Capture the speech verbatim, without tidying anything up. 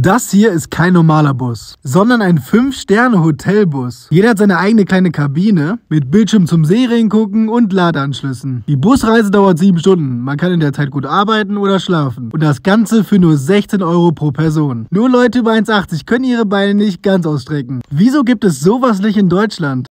Das hier ist kein normaler Bus, sondern ein fünf Sterne Hotelbus. Jeder hat seine eigene kleine Kabine mit Bildschirm zum Serien gucken und Ladeanschlüssen. Die Busreise dauert sieben Stunden. Man kann in der Zeit gut arbeiten oder schlafen. Und das Ganze für nur sechzehn Euro pro Person. Nur Leute über eins Komma achtzig können ihre Beine nicht ganz ausstrecken. Wieso gibt es sowas nicht in Deutschland?